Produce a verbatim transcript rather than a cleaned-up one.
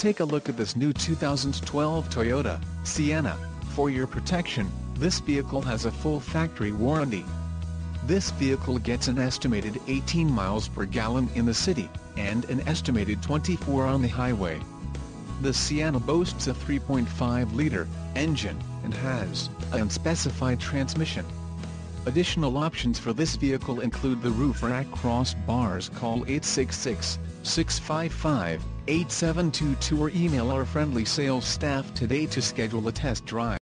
take a look at this new two thousand twelve Toyota Sienna. For your protection, this vehicle has a full factory warranty. This vehicle gets an estimated eighteen miles per gallon in the city, and an estimated twenty-four on the highway. The Sienna boasts a three point five liter engine, and has an unspecified transmission. Additional options for this vehicle include the roof rack cross bars. Call eight six six, six five five, eight seven two two or email our friendly sales staff today to schedule a test drive.